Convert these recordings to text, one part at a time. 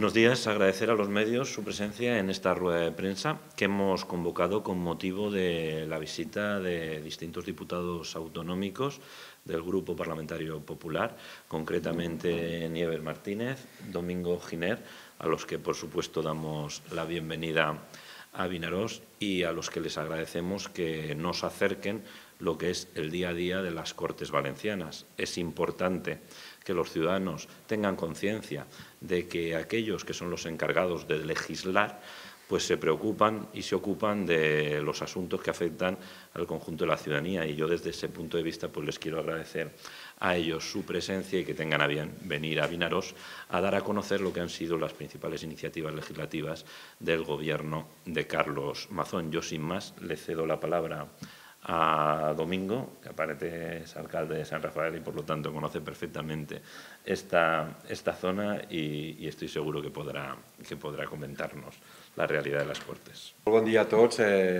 Buenos días. Agradecer a los medios su presencia en esta rueda de prensa que hemos convocado con motivo de la visita de distintos diputados autonómicos del Grupo Parlamentario Popular, concretamente Nieves Martínez, Domingo Giner, a los que, por supuesto, damos la bienvenida a Vinaròs y a los que les agradecemos que nos acerquen lo que es el día a día de las Cortes Valencianas. Es importante que los ciudadanos tengan conciencia de que aquellos que son los encargados de legislar pues se preocupan y se ocupan de los asuntos que afectan al conjunto de la ciudadanía. Y yo desde ese punto de vista pues les quiero agradecer a ellos su presencia y que tengan a bien venir a Vinaròs a dar a conocer lo que han sido las principales iniciativas legislativas del Gobierno de Carlos Mazón. Yo, sin más, le cedo la palabra a Domingo, que aparte es alcalde de San Rafael y por lo tanto conoce perfectamente esta zona y estoy seguro que podrá comentarnos la realidad de las Cortes. Bon dia a tots.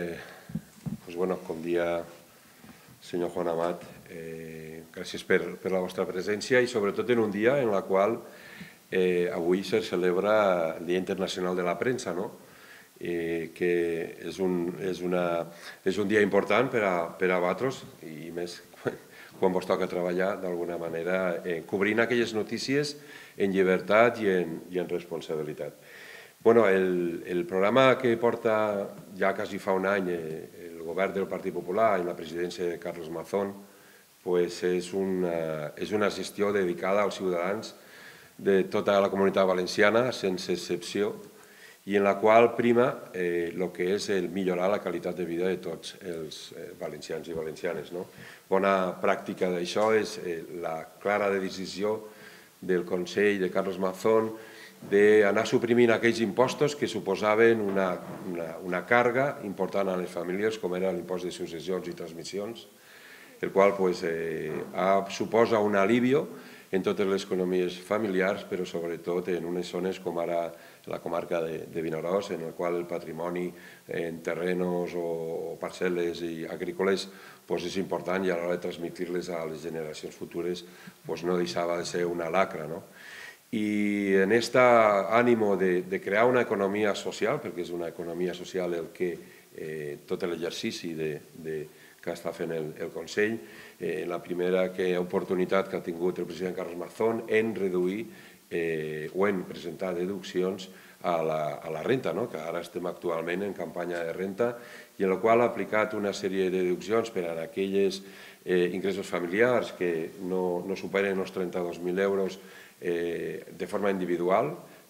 Com dia, senyor Juan Amat, gràcies per la vostra presència i sobretot en un dia en el qual avui se celebra el Dia Internacional de la Premsa, que és un dia important per a vosaltres i més quan vos toca treballar d'alguna manera cobrint aquelles notícies en llibertat i en responsabilitat. El programa que porta ja quasi fa un any el govern del Partit Popular i la presidència de Carlos Mazón és una gestió dedicada als ciutadans de tota la comunitat valenciana, sense excepció, i en la qual prima el que és millorar la qualitat de vida de tots els valencians i valencianes. Bona pràctica d'això és la clara decisió del Consell de Carlos Mazón d'anar suprimint aquells impostos que suposaven una càrrega important a les famílies, com era l'impost de successions i transmissions, el qual suposa un alivio en totes les economies familiars, però sobretot en unes zones com ara la comarca de Vinaròs, en el qual el patrimoni en terrenos o parcel·les agrícoles és important i a l'hora de transmitir-les a les generacions futures no deixava de ser una lacra. I en aquest ànim de crear una economia social, perquè és una economia social tot l'exercici que està fent el Consell, en la primera oportunitat que ha tingut el president Carlos Mazón en reduir o en presentar deduccions a la renta, que ara estem actualment en campanya de renta, i en la qual ha aplicat una sèrie de deduccions per a aquells ingressos familiars que no superen els 32.000 euros de forma individual,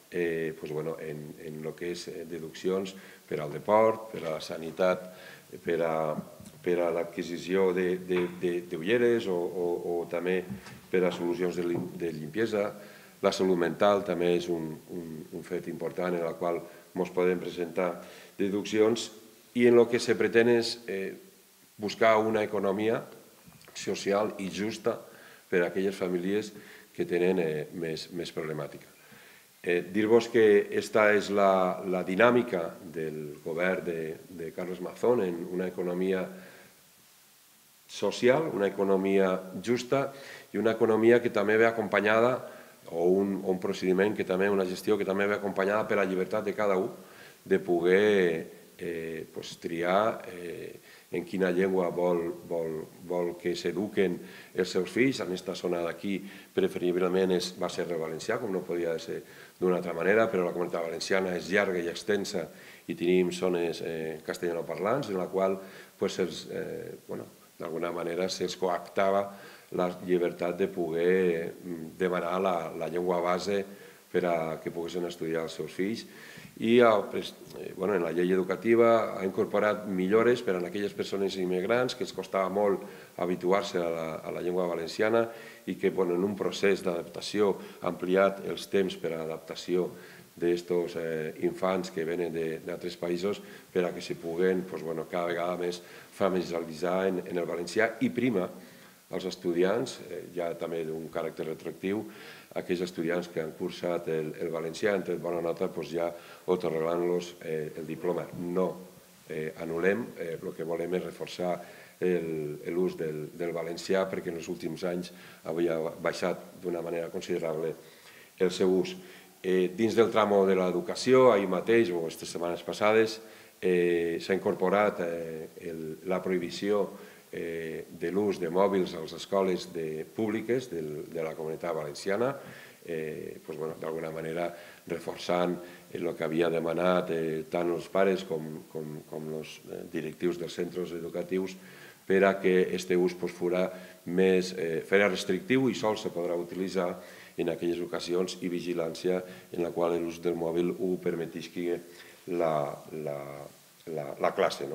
en el que és deduccions per al deport, per a la sanitat, per a l'adquisició d'ulleres o també per a solucions de limpiesa. La salut mental també és un fet important en el qual ens podem presentar deduccions i en el que se pretén és buscar una economia social i justa per a aquelles famílies que tenen més problemàtica. Dir-vos que aquesta és la dinàmica del govern de Carlos Mazón en una economia social, una economia justa i una economia que també ve acompanyada, o un procediment que també, una gestió que també ve acompanyada per la llibertat de cada un de poder triar en quina llengua vol que s'eduquen els seus fills. En aquesta zona d'aquí preferiblement va ser el valencià, com no podia ser d'una altra manera, però la comunitat valenciana és llarga i extensa i tenim zones castellanoparlants en la qual d'alguna manera se'ls coactava la llibertat de poder demanar la llengua base per a que poguessin estudiar els seus fills. I en la llei educativa ha incorporat millores per a aquelles persones immigrants que els costava molt habituar-se a la llengua valenciana i que en un procés d'adaptació ha ampliat els temps per a l'adaptació d'aquests infants que venen d'altres països per a que se puguen cada vegada més familiaritzar en el valencià i prima als estudiants, ja també d'un caràcter retroactiu, aquells estudiants que han cursat el valencià, han tret bona nota, ja atorgant-los el diploma. No anul·lem, el que volem és reforçar l'ús del valencià perquè en els últims anys havia baixat d'una manera considerable el seu ús. Dins del tramo de l'educació, ahir mateix o aquestes setmanes passades, s'ha incorporat la prohibició de l'ús de mòbils a les escoles públiques de la Comunitat Valenciana, d'alguna manera reforçant el que havia demanat tant els pares com els directius dels centres educatius per a que aquest ús fos restrictiu i sols se podrà utilitzar en aquelles ocasions i vigilància en la qual l'ús del mòbil ho permetisqui la classe.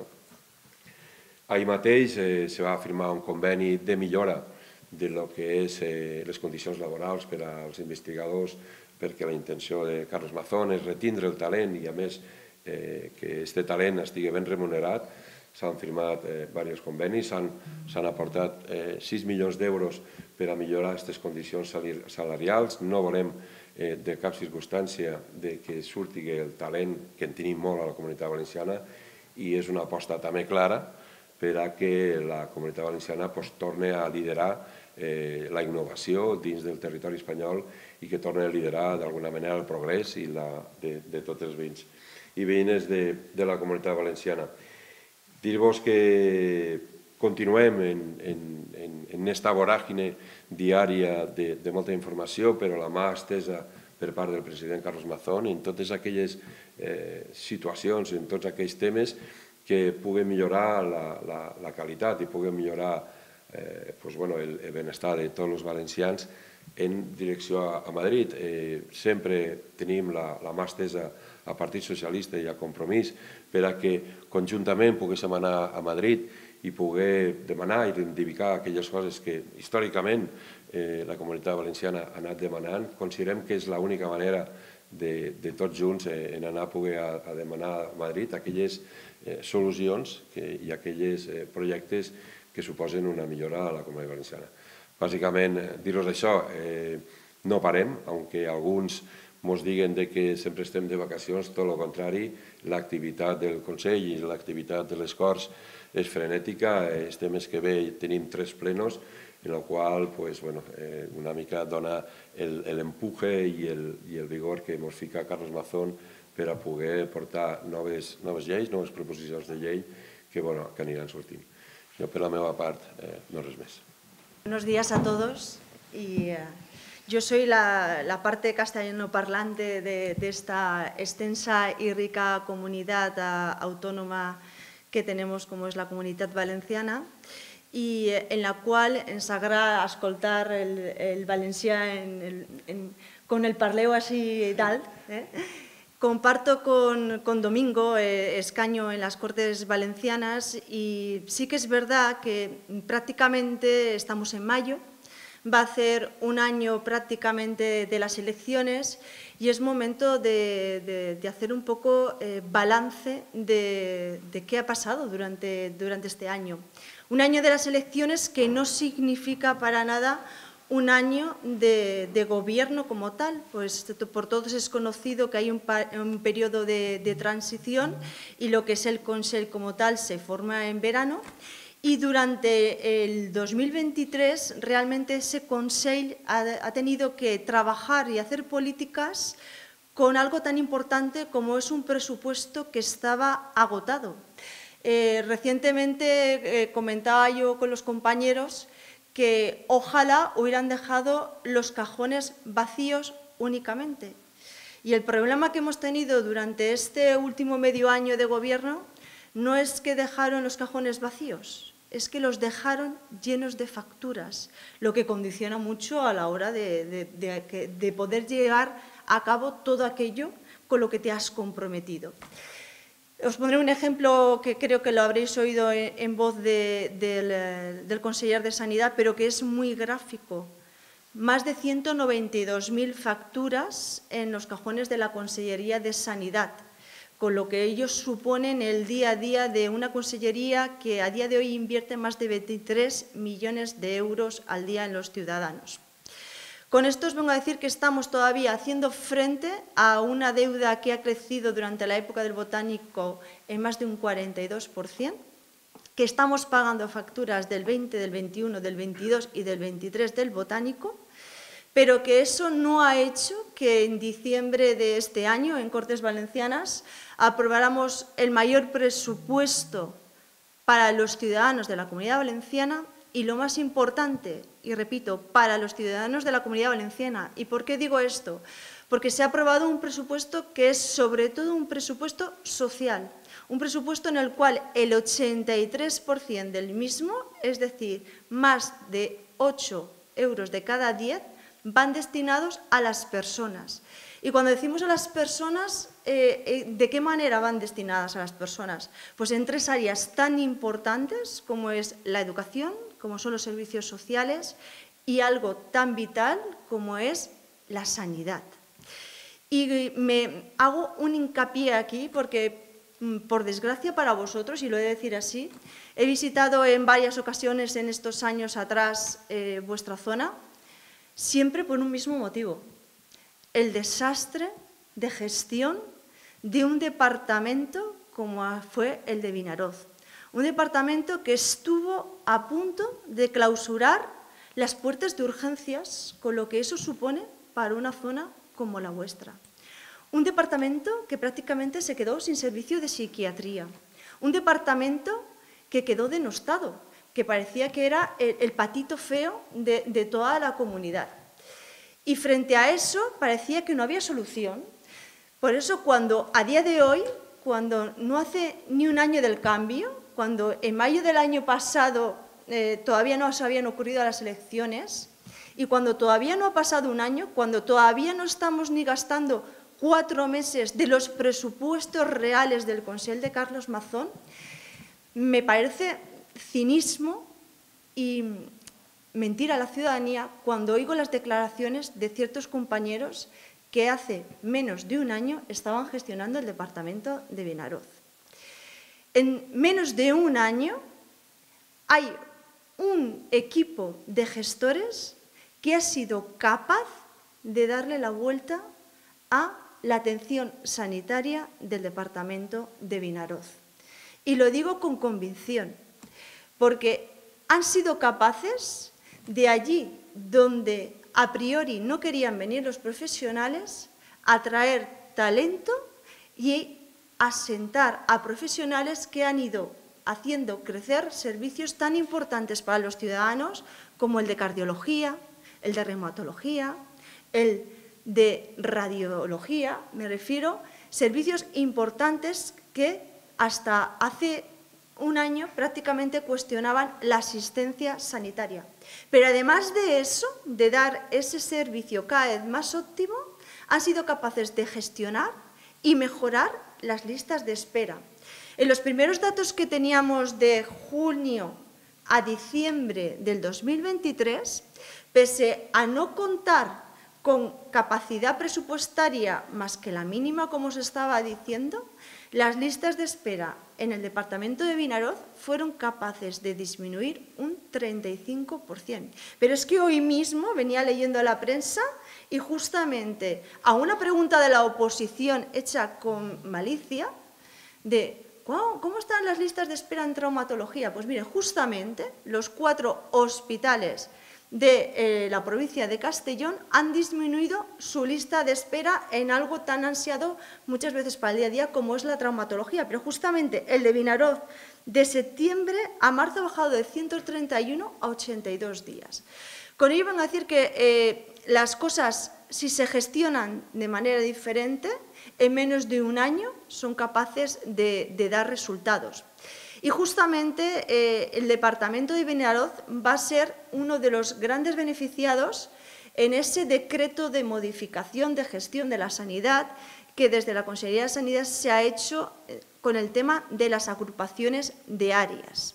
Ahir mateix se va firmar un conveni de millora de lo que és les condicions laborals per als investigadors, perquè la intenció de Carlos Mazón és retindre el talent i, a més, que aquest talent estigui ben remunerat. S'han firmat diversos convenis, s'han aportat 6 milions d'euros per a millorar aquestes condicions salarials. No volem de cap circumstància que surti el talent que en tenim molt a la Comunitat Valenciana i és una aposta també clara per a que la Comunitat Valenciana torni a liderar la innovació dins del territori espanyol i que torni a liderar d'alguna manera el progrés de tots els veïns i veïnes de la Comunitat Valenciana. Dir-vos que continuem en aquesta voràgine diària de molta informació, però la mà estesa per part del president Carlos Mazón en totes aquelles situacions, en tots aquells temes que puguen millorar la qualitat i puguen millorar el benestar de tots els valencians en direcció a Madrid. Sempre tenim la mà estesa al Partit Socialista i a Compromís per a que conjuntament poguéssim anar a Madrid i poder demanar i identificar aquelles coses que històricament la Comunitat Valenciana ha anat demanant. Considerem que és l'única manera de tots junts en anar a poder demanar a Madrid aquelles solucions i aquells projectes que suposen una millora a la Comunitat Valenciana. Bàsicament, dir-vos això, no parem, aunque alguns ens diguen que sempre estem de vacacions, tot el contrari, l'activitat del Consell i l'activitat de les Corts és frenètica. Este mes que ve tenim 3 plenos, en el qual una mica dona l'empuje i el vigor que ens fica Carlos Mazón per a poder portar noves lleis, noves proposicions de llei que aniran sortint. Jo, per la meva part, no res més. Buenos días a todos. Yo soy la parte castellano parlante de esta extensa y rica comunidad autónoma que tenemos, como es la Comunitat Valenciana, y en la cual ens agrada escoltar el valencià con el parleu así y tal. Comparto con Domingo escaño en las Cortes Valencianas y sí que es verdad que prácticamente estamos en mayo, va a ser un año prácticamente de las elecciones y es momento de hacer un poco balance de qué ha pasado durante este año. Un año de las elecciones que no significa para nada un año de gobierno como tal, pues por todos es conocido que hay un periodo de transición y lo que es el Consell como tal se forma en verano y durante el 2023 realmente ese Consell ha tenido que trabajar y hacer políticas con algo tan importante como es un presupuesto que estaba agotado. Recientemente comentaba yo con los compañeros que ojalá hubieran dejado los cajones vacíos únicamente. Y el problema que hemos tenido durante este último medio año de gobierno no es que dejaron los cajones vacíos, es que los dejaron llenos de facturas, lo que condiciona mucho a la hora de poder llevar a cabo todo aquello con lo que te has comprometido. Os pondré un ejemplo que creo que lo habréis oído en voz del conseller de Sanidad, pero que es muy gráfico. Más de 192.000 facturas en los cajones de la Consellería de Sanidad, con lo que ellos suponen el día a día de una consellería que a día de hoy invierte más de 23 millones de euros al día en los ciudadanos. Con esto os vengo a decir que estamos todavía haciendo frente a una deuda que ha crecido durante la época del Botánico en más de un 42%, que estamos pagando facturas del 20, del 21, del 22 y del 23 del Botánico, pero que eso no ha hecho que en diciembre de este año, en Cortes Valencianas, aprobáramos el mayor presupuesto para los ciudadanos de la Comunidad Valenciana y, lo más importante, y repito, para los ciudadanos de la Comunidad Valenciana. ¿Y por qué digo esto? Porque se ha aprobado un presupuesto que es sobre todo un presupuesto social, un presupuesto en el cual el 83% del mismo, es decir, más de 8 euros de cada 10, van destinados a las personas. Y cuando decimos a las personas, ¿de qué manera van destinadas a las personas? Pues en 3 áreas tan importantes como es la educación, como son los servicios sociales y algo tan vital como es la sanidad. Y me hago un hincapié aquí porque, por desgracia para vosotros, y lo he de decir así, he visitado en varias ocasiones en estos años atrás vuestra zona, siempre por un mismo motivo: el desastre de gestión de un departamento como fue el de Vinaroz. Un departamento que estuvo a punto de clausurar las puertas de urgencias, con lo que eso supone para una zona como la vuestra. Un departamento que prácticamente se quedó sin servicio de psiquiatría. Un departamento que quedó denostado, que parecía que era el patito feo de toda la comunidad. Y frente a eso parecía que no había solución. Por eso, cuando a día de hoy, cuando no hace ni un año del cambio, cuando en mayo del año pasado todavía no se habían ocurrido las elecciones, y cuando todavía no ha pasado un año, cuando todavía no estamos ni gastando 4 meses de los presupuestos reales del Consell de Carlos Mazón, me parece cinismo y mentir a la ciudadanía cuando oigo las declaraciones de ciertos compañeros que hace menos de un año estaban gestionando el departamento de Vinaroz. En menos de un año hay un equipo de gestores que ha sido capaz de darle la vuelta a la atención sanitaria del departamento de Vinaroz. Y lo digo con convicción, porque han sido capaces de allí donde a priori no querían venir los profesionales, atraer talento y asentar a profesionales que han ido haciendo crecer servicios tan importantes para los ciudadanos como el de cardiología, el de reumatología, el de radiología, me refiero, servicios importantes que hasta hace un año prácticamente cuestionaban la asistencia sanitaria. Pero además de eso, de dar ese servicio cada vez más óptimo, han sido capaces de gestionar y mejorar las listas de espera. En los primeros datos que teníamos de junio a diciembre del 2023, pese a no contar con capacidad presupuestaria más que la mínima, como os estaba diciendo, las listas de espera en el departamento de Vinaroz fueron capaces de disminuir un 35%. Pero es que hoy mismo venía leyendo la prensa y justamente a una pregunta de la oposición hecha con malicia de ¿cómo están las listas de espera en traumatología? Pues mire, justamente los 4 hospitales de la provincia de Castellón han disminuido su lista de espera en algo tan ansiado muchas veces para el día a día como es la traumatología. Pero justamente el de Vinaroz, de septiembre a marzo, ha bajado de 131 a 82 días. Con ello vengo a decir que las cosas, si se gestionan de manera diferente, en menos de un año son capaces de dar resultados. Y justamente el departamento de Vinaroz va a ser uno de los grandes beneficiados en ese decreto de modificación de gestión de la sanidad que desde la Consellería de Sanidad se ha hecho con el tema de las agrupaciones de áreas.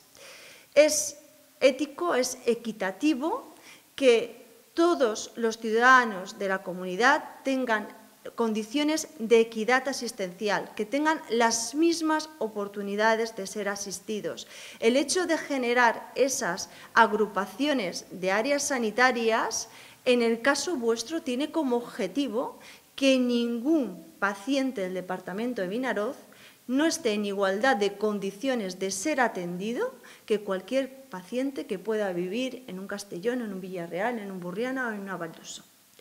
Es ético, es equitativo que todos los ciudadanos de la comunidad tengan condiciones de equidad asistencial, que tengan las mismas oportunidades de ser asistidos. El hecho de generar esas agrupaciones de áreas sanitarias, en el caso vuestro, tiene como objetivo que ningún paciente del departamento de Vinaroz no esté en igualdad de condiciones de ser atendido que cualquier paciente que pueda vivir en un Castellón, en un Villarreal, en un Burriana o en una Valloso.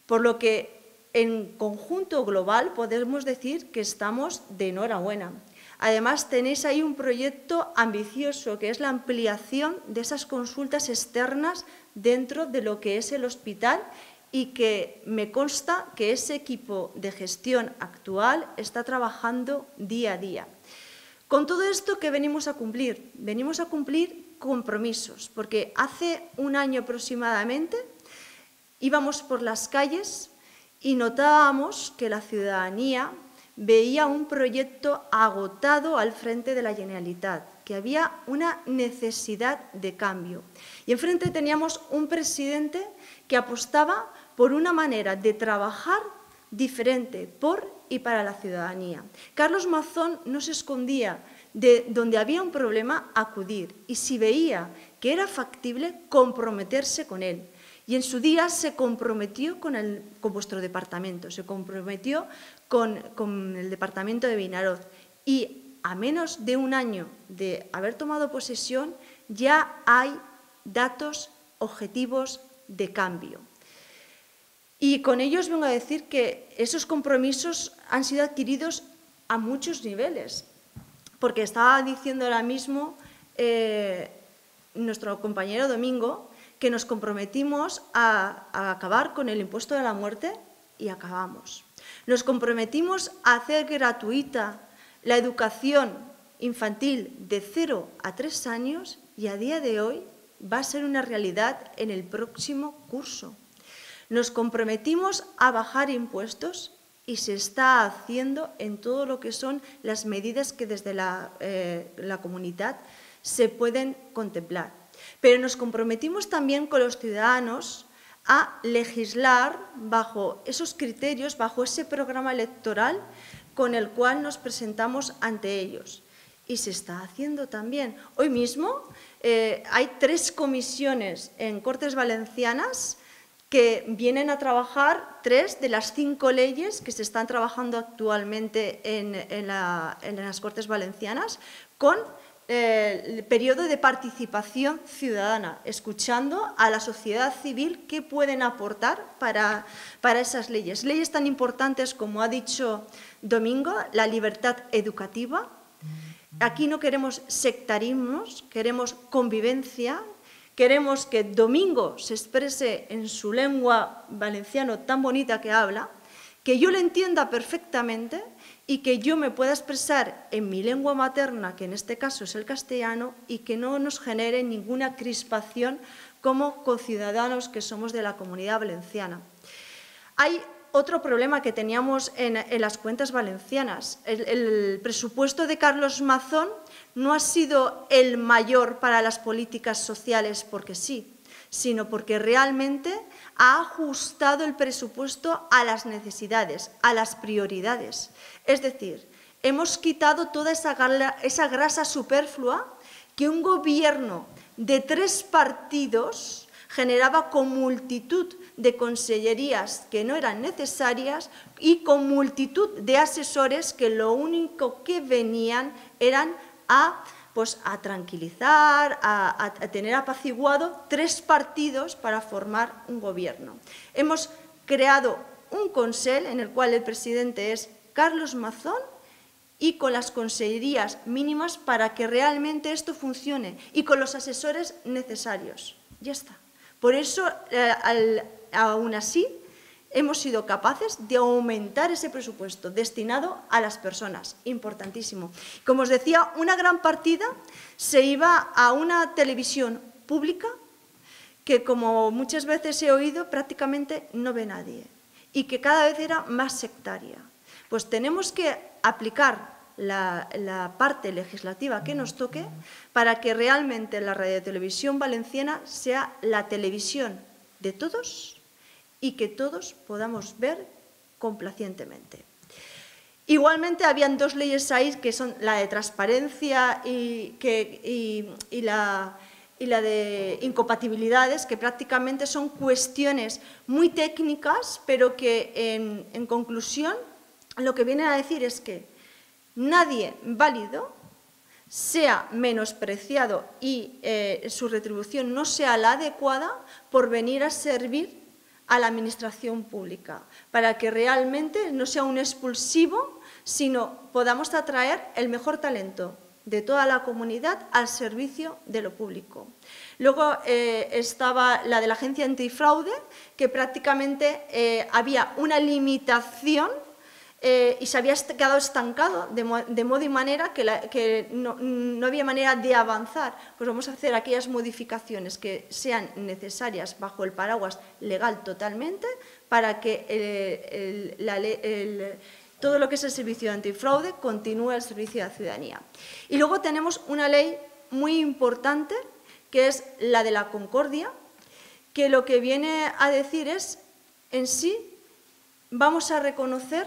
por lo que en conjunto global podemos decir que estamos de enhorabuena. Además, tenéis ahí un proyecto ambicioso, que es la ampliación de esas consultas externas dentro de lo que es el hospital, y que me consta que ese equipo de gestión actual está trabajando día a día. Con todo esto, ¿qué venimos a cumplir? Venimos a cumplir compromisos, porque hace un año aproximadamente íbamos por las calles y notábamos que la ciudadanía veía un proyecto agotado al frente de la Generalitat, que había una necesidad de cambio. Y enfrente teníamos un presidente que apostaba por una manera de trabajar diferente por y para la ciudadanía. Carlos Mazón no se escondía de donde había un problema, acudir, y si veía que era factible, comprometerse con él. Y en su día se comprometió con vuestro departamento, se comprometió con el departamento de Vinaroz. Y a menos de un año de haber tomado posesión, ya hay datos objetivos de cambio. Y con ellos vengo a decir que esos compromisos han sido adquiridos a muchos niveles, porque estaba diciendo ahora mismo nuestro compañero Domingo que nos comprometimos a acabar con el impuesto de la muerte y acabamos. Nos comprometimos a hacer gratuita la educación infantil de 0 a 3 años y a día de hoy va a ser una realidad en el próximo curso. Nos comprometimos a bajar impuestos y se está haciendo en todo lo que son las medidas que desde la comunidad se pueden contemplar. Pero nos comprometimos también con los ciudadanos a legislar bajo esos criterios, bajo ese programa electoral con el cual nos presentamos ante ellos. Y se está haciendo también. Hoy mismo hay 3 comisiones en Cortes Valencianas que vienen a trabajar 3 de las 5 leyes que se están trabajando actualmente en las Cortes Valencianas con el periodo de participación ciudadana, escuchando a la sociedad civil qué pueden aportar para esas leyes. Leyes tan importantes como ha dicho Domingo, la libertad educativa. Aquí no queremos sectarismos, queremos convivencia. Queremos que Domingo se exprese en su lengua valenciano tan bonita que habla, que yo le entienda perfectamente y que yo me pueda expresar en mi lengua materna, que en este caso es el castellano, y que no nos genere ninguna crispación como conciudadanos que somos de la Comunidad Valenciana. Hay otro problema que teníamos en las cuentas valencianas. El presupuesto de Carlos Mazón no ha sido el mayor para las políticas sociales porque sí, sino porque realmente ha ajustado el presupuesto a las necesidades, a las prioridades. Es decir, hemos quitado toda esa grasa superflua que un gobierno de 3 partidos generaba con multitud de consellerías que no eran necesarias y con multitud de asesores que lo único que venían eran a tranquilizar, a tener apaciguado 3 partidos para formar un gobierno. Hemos creado un consell en el cual el presidente es Carlos Mazón y con las consellerías mínimas para que realmente esto funcione y con los asesores necesarios. Ya está. Por eso, aún así, hemos sido capaces de aumentar ese presupuesto destinado a las personas, importantísimo. Como os decía, una gran partida se iba a una televisión pública que, como muchas veces he oído, prácticamente no ve nadie y que cada vez era más sectaria. Pues tenemos que aplicar la parte legislativa que nos toque para que realmente la radiotelevisión valenciana sea la televisión de todos y que todos podamos ver complacientemente. Igualmente, habían 2 leyes ahí, que son la de transparencia y la de incompatibilidades, que prácticamente son cuestiones muy técnicas, pero que en conclusión lo que vienen a decir es que nadie válido sea menospreciado y su retribución no sea la adecuada por venir a servir a la administración pública, para que realmente no sea un expulsivo, sino podamos atraer el mejor talento de toda la comunidad al servicio de lo público. Luego estaba la de la Agencia Antifraude, que prácticamente había una limitación y se había quedado estancado de modo y manera que no había manera de avanzar. Pues vamos a hacer aquellas modificaciones que sean necesarias bajo el paraguas legal totalmente para que todo lo que es el servicio de antifraude continúe al servicio de la ciudadanía. Y luego tenemos una ley muy importante, que es la de la concordia, que lo que viene a decir es, en sí, vamos a reconocer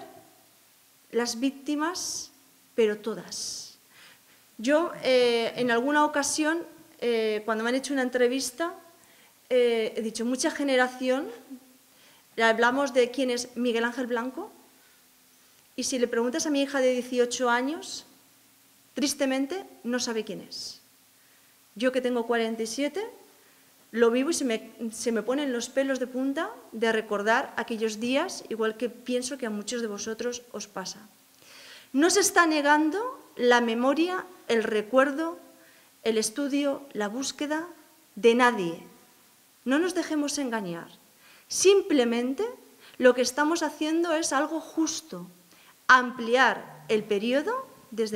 las víctimas, pero todas. Yo, en alguna ocasión, cuando me han hecho una entrevista, he dicho, mucha generación, hablamos de quién es Miguel Ángel Blanco, y si le preguntas a mi hija de 18 años, tristemente no sabe quién es. Yo, que tengo 47, lo vivo y se me ponen los pelos de punta de recordar aquellos días, igual que pienso que a muchos de vosotros os pasa. No se está negando la memoria, el recuerdo, el estudio, la búsqueda de nadie. No nos dejemos engañar. Simplemente lo que estamos haciendo es algo justo, ampliar el periodo desde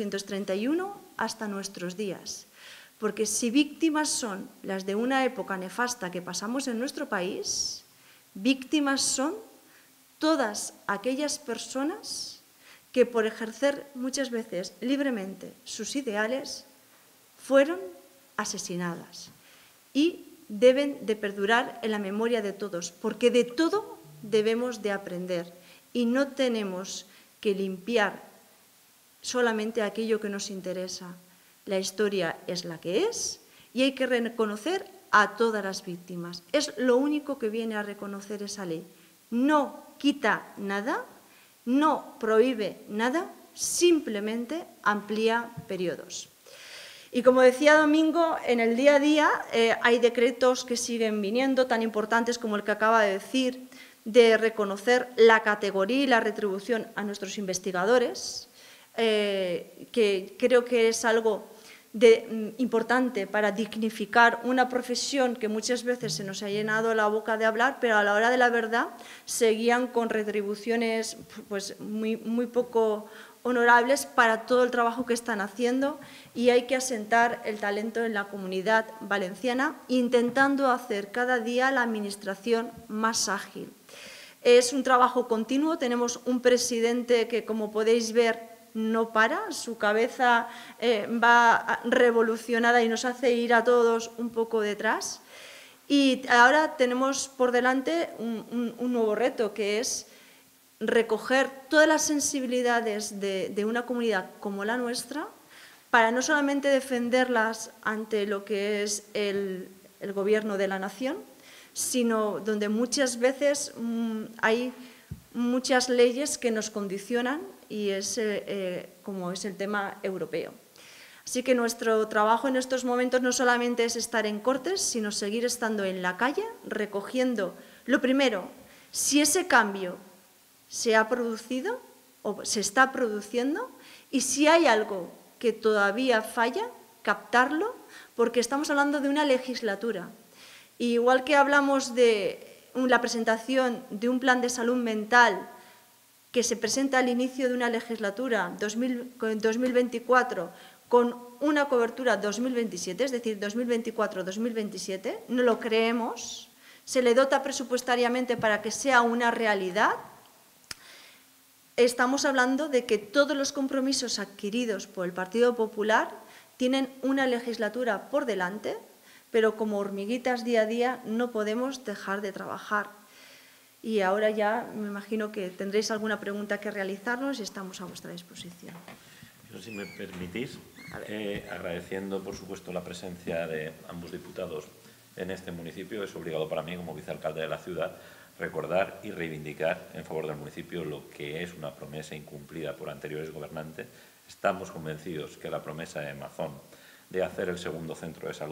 1931 hasta nuestros días. Porque si víctimas son las de una época nefasta que pasamos en nuestro país, víctimas son todas aquellas personas que por ejercer muchas veces libremente sus ideales fueron asesinadas y deben de perdurar en la memoria de todos, porque de todo debemos de aprender y no tenemos que limpiar solamente aquello que nos interesa. La historia es la que es y hay que reconocer a todas las víctimas. Es lo único que viene a reconocer esa ley. No quita nada, no prohíbe nada, simplemente amplía periodos. Y como decía Domingo, en el día a día hay decretos que siguen viniendo, tan importantes como el que acaba de decir, de reconocer la categoría y la retribución a nuestros investigadores, que creo que es algo importante para dignificar una profesión que muchas veces se nos ha llenado la boca de hablar, pero a la hora de la verdad seguían con retribuciones pues, muy poco honorables para todo el trabajo que están haciendo, y hay que asentar el talento en la comunidad valenciana, intentando hacer cada día la administración más ágil. Es un trabajo continuo, tenemos un presidente que, como podéis ver, no para, su cabeza va revolucionada y nos hace ir a todos un poco detrás. Y ahora tenemos por delante un nuevo reto, que es recoger todas las sensibilidades de una comunidad como la nuestra, para no solamente defenderlas ante lo que es el gobierno de la nación, sino donde muchas veces hay muchas leyes que nos condicionan, y es como es el tema europeo. Así que nuestro trabajo en estos momentos no solamente es estar en Cortes, sino seguir estando en la calle, recogiendo, lo primero, si ese cambio se ha producido o se está produciendo, y si hay algo que todavía falla, captarlo, porque estamos hablando de una legislatura. Y igual que hablamos de la presentación de un plan de salud mental que se presenta al inicio de una legislatura 2024 con una cobertura 2027, es decir, 2024-2027, no lo creemos, se le dota presupuestariamente para que sea una realidad. Estamos hablando de que todos los compromisos adquiridos por el Partido Popular tienen una legislatura por delante, pero como hormiguitas día a día no podemos dejar de trabajar. Y ahora ya me imagino que tendréis alguna pregunta que realizarnos y estamos a vuestra disposición. Yo, si me permitís, agradeciendo por supuesto la presencia de ambos diputados en este municipio, es obligado para mí como vicealcalde de la ciudad recordar y reivindicar en favor del municipio lo que es una promesa incumplida por anteriores gobernantes. Estamos convencidos que la promesa de Mazón de hacer el segundo centro de salud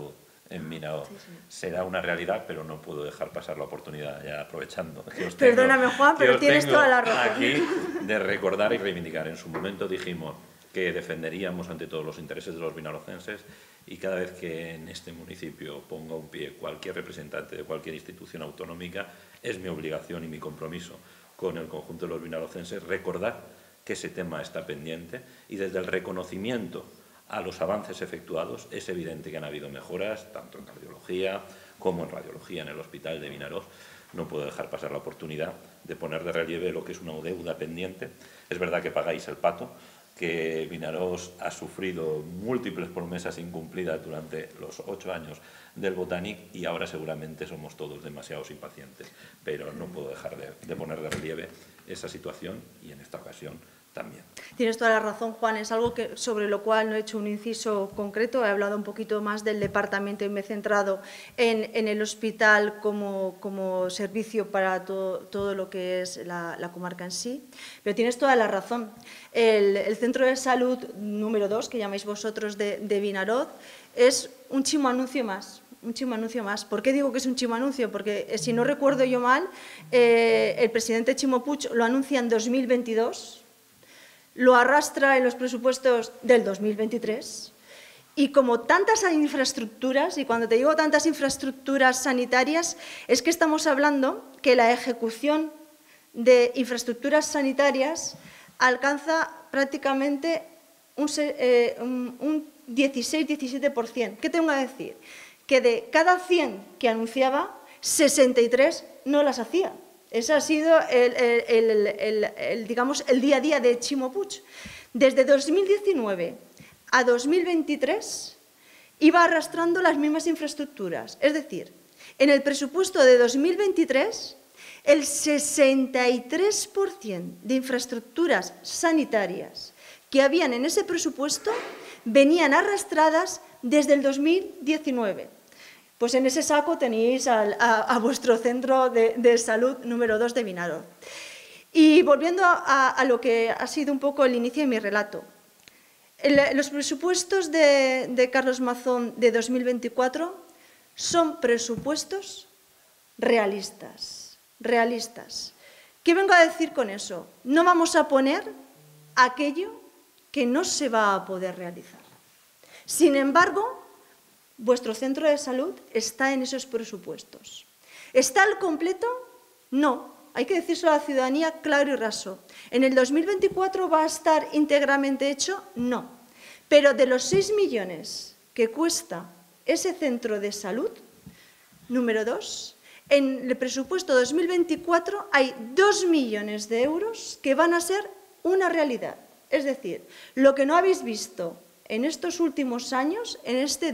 en Vinaroz. Será una realidad, pero no puedo dejar pasar la oportunidad, ya aprovechando. Perdóname, Juan, pero tienes toda la razón. Aquí de recordar y reivindicar. En su momento dijimos que defenderíamos ante todos los intereses de los vinarocenses, y cada vez que en este municipio ponga un pie cualquier representante de cualquier institución autonómica, es mi obligación y mi compromiso con el conjunto de los vinarocenses recordar que ese tema está pendiente, y desde el reconocimiento a los avances efectuados es evidente que han habido mejoras tanto en cardiología como en radiología en el Hospital de Vinaroz. No puedo dejar pasar la oportunidad de poner de relieve lo que es una deuda pendiente. Es verdad que pagáis el pato, que Vinaroz ha sufrido múltiples promesas incumplidas durante los 8 años del Botanic, y ahora seguramente somos todos demasiados impacientes, pero no puedo dejar de poner de relieve esa situación, y en esta ocasión también. Tienes toda la razón, Juan. Es algo sobre lo cual no he hecho un inciso concreto. He hablado un poquito más del departamento y me he centrado en el hospital como servicio para todo lo que es la comarca en sí. Pero tienes toda la razón. El centro de salud número 2, que llamáis vosotros de Vinaroz, es un chimo anuncio más. Un chimo anuncio más. ¿Por qué digo que es un chimo anuncio? Porque, si no recuerdo yo mal, el presidente Chimo Puig lo anuncia en 2022, lo arrastra en los presupuestos del 2023, y como tantas infraestructuras, y cuando te digo tantas infraestructuras sanitarias, es que estamos hablando que la ejecución de infraestructuras sanitarias alcanza prácticamente un 16-17%. ¿Qué tengo que decir? Que de cada 100 que anunciaba, 63 no las hacía. Ese ha sido digamos, el día a día de Chimo Puig. Desde 2019 a 2023 iba arrastrando las mismas infraestructuras. Es decir, en el presupuesto de 2023, el 63% de infraestructuras sanitarias que habían en ese presupuesto venían arrastradas desde el 2019. Pues en ese saco tenéis a vuestro centro de salud número 2 de Vinaroz. Y volviendo a lo que ha sido un poco el inicio de mi relato. Los presupuestos de Carlos Mazón de 2024 son presupuestos realistas. Realistas. ¿Qué vengo a decir con eso? No vamos a poner aquello que no se va a poder realizar. Sin embargo, vuestro centro de salud está en esos presupuestos. ¿Está al completo? No. Hay que decírselo a la ciudadanía claro y raso. ¿En el 2024 va a estar íntegramente hecho? No. Pero de los 6 millones que cuesta ese centro de salud, número 2, en el presupuesto 2024 hay 2 millones de euros que van a ser una realidad. Es decir, lo que no habéis visto en estos últimos años, en este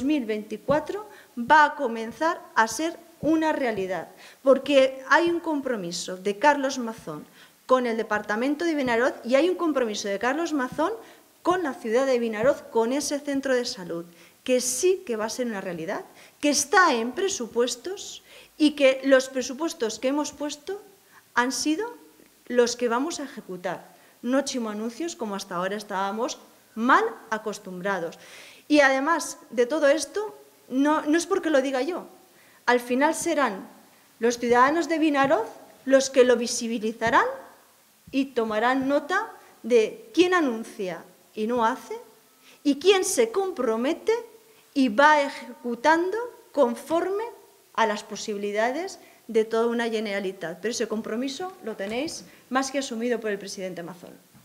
2024, va a comenzar a ser una realidad, porque hay un compromiso de Carlos Mazón con el Departamento de Vinaroz, y hay un compromiso de Carlos Mazón con la ciudad de Vinaroz, con ese centro de salud, que sí que va a ser una realidad, que está en presupuestos, y que los presupuestos que hemos puesto han sido los que vamos a ejecutar, no chimo anuncios como hasta ahora estábamos mal acostumbrados. Y además de todo esto, no es porque lo diga yo. Al final serán los ciudadanos de Vinaroz los que lo visibilizarán y tomarán nota de quién anuncia y no hace, y quién se compromete y va ejecutando conforme a las posibilidades de toda una Generalitat. Pero ese compromiso lo tenéis más que asumido por el presidente Mazón.